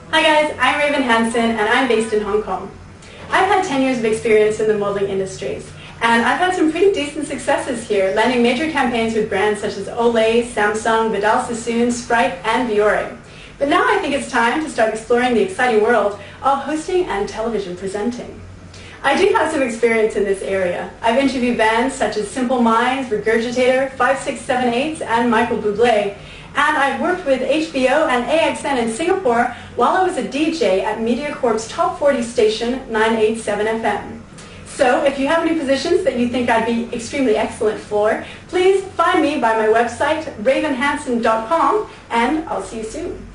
Hi guys, I'm Raven Hanson and I'm based in Hong Kong. I've had 10 years of experience in the modeling industries and I've had some pretty decent successes here, landing major campaigns with brands such as Olay, Samsung, Vidal Sassoon, Sprite and Biore. But now I think it's time to start exploring the exciting world of hosting and television presenting. I do have some experience in this area. I've interviewed bands such as Simple Minds, Regurgitator, 5678, and Michael Bublé. And I've worked with HBO and AXN in Singapore while I was a DJ at MediaCorp's Top 40 station 987 FM. So if you have any positions that you think I'd be extremely excellent for, please find me by my website, ravenhanson.com, and I'll see you soon.